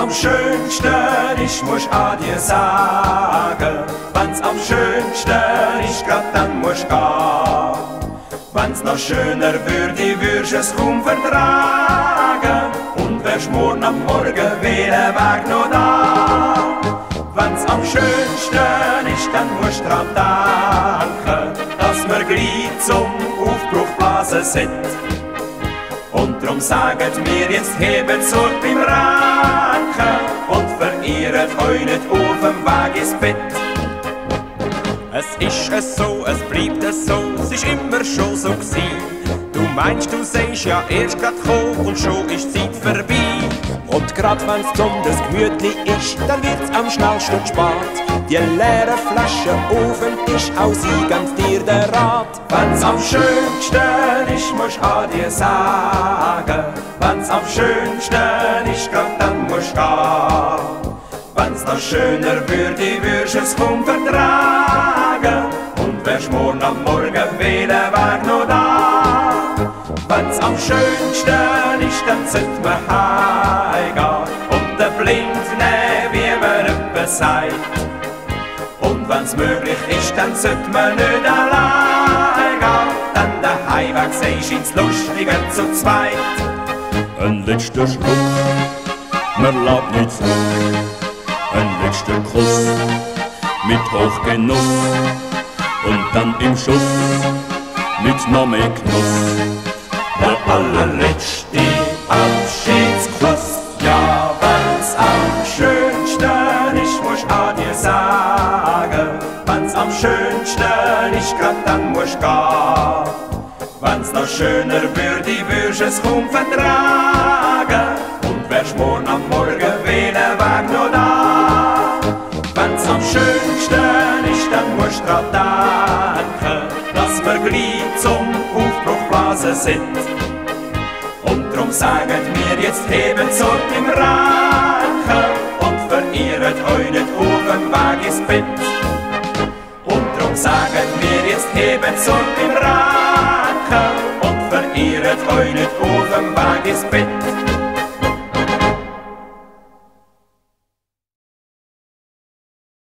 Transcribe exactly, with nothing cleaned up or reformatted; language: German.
am schönsten ist, musst Adieu sagen. Wenn's am schönsten ist, grad dann musst gehen. Wenn's noch schöner würde, würdest es kaum vertragen. Und wärst morgen am Morgen wählen Weg noch da. Wenn's am schönsten ist, dann musst dran denken, dass wir gleich zum Aufbruch blasen sind. Und drum saget mir jetzt, hebet Sorg beim Ranken und verirret euch nicht auf dem Weg ins Bett. Es ist es so, es bleibt es so, es ist immer schon so gsi. Du meinst, du seist ja erst grad gekommen und schon ist die Zeit vorbei. Und grad wenn's besonders gemütlich ist, dann wird's am schnellsten spät. Die leere Flasche auf dem Tisch, auch sie ganz dir der Rat. Wenn's am schönsten ist, musst Adieu sagen. Wenn's am schönsten ist, grad dann musst gehen. Wenn's noch schöner würde, würdest es kaum vertragen. Und wärst morgen am Morgen wählen Weg noch da. Wenn's am schönsten ist, dann sollt man heimgehen und den Blind nehmen, wie man öppe sagt. Und wenn's möglich ist, dann sollt man nicht allein gehen, dann der Heimweg seist ins Lustige zu zweit. Ein letzter Schluck, man lässt nicht zu. Ein letzter Kuss mit Hochgenuss und dann im Schuss mit noch mehr Genuss. Der allerletzte Abschiedskuss. Ja, wenn's am schönsten ist, musst Adieu sagen. Wenn's am schönsten ist, grad dann musst gehen. Wenn's noch schöner würde, würdest es kaum vertragen. Und wärst morgen am Morgen wählen Weg noch da. Wenn's am schönsten ist, dann musst dran denken, dass wir gleich zum Aufbruch blasen sind. Und drum saget mir jetzt, hebet Sorg im Ranken und verirret euch nicht auf dem Weg ins Bett. Und drum saget mir jetzt, hebet Sorg im Ranken und verirret euch nicht auf dem Weg ins Bett.